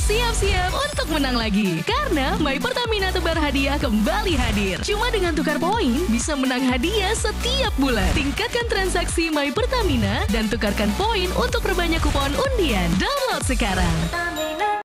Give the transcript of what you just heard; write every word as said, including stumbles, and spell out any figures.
siap-siap untuk menang lagi. Karena My Pertamina Tebar Hadiah kembali hadir. Cuma dengan tukar poin bisa menang hadiah setiap bulan. Tingkatkan transaksi My Pertamina dan tukarkan poin untuk perbanyak kupon undian. Download sekarang.